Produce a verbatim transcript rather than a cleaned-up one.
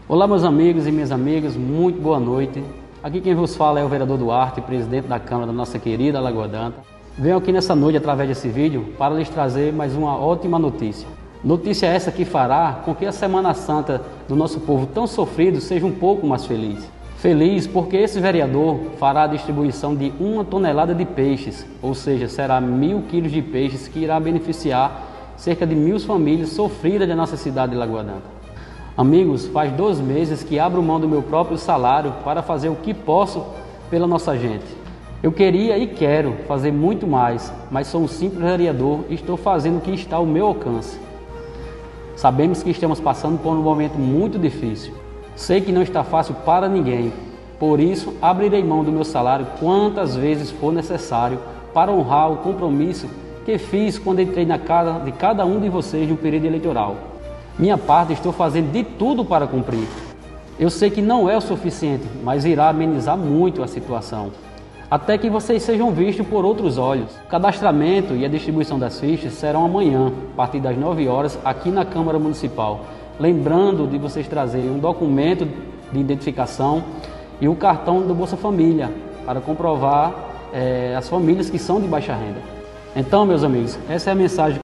Olá, meus amigos e minhas amigas, muito boa noite. Aqui quem vos fala é o vereador Duarte, presidente da Câmara da nossa querida Lagoa d'Anta. Venho aqui nessa noite, através desse vídeo, para lhes trazer mais uma ótima notícia. Notícia essa que fará com que a Semana Santa do nosso povo tão sofrido seja um pouco mais feliz. Feliz porque esse vereador fará a distribuição de uma tonelada de peixes, ou seja, será mil quilos de peixes que irá beneficiar cerca de mil famílias sofridas da nossa cidade de Lagoa d'Anta. Amigos, faz dois meses que abro mão do meu próprio salário para fazer o que posso pela nossa gente. Eu queria e quero fazer muito mais, mas sou um simples vereador e estou fazendo o que está ao meu alcance. Sabemos que estamos passando por um momento muito difícil. Sei que não está fácil para ninguém, por isso abrirei mão do meu salário quantas vezes for necessário para honrar o compromisso que fiz quando entrei na casa de cada um de vocês no período eleitoral. Minha parte estou fazendo de tudo para cumprir. Eu sei que não é o suficiente, mas irá amenizar muito a situação, até que vocês sejam vistos por outros olhos. O cadastramento e a distribuição das fichas serão amanhã, a partir das nove horas, aqui na Câmara Municipal. Lembrando de vocês trazerem um documento de identificação e o cartão do Bolsa Família, para comprovar é, as famílias que são de baixa renda. Então, meus amigos, essa é a mensagem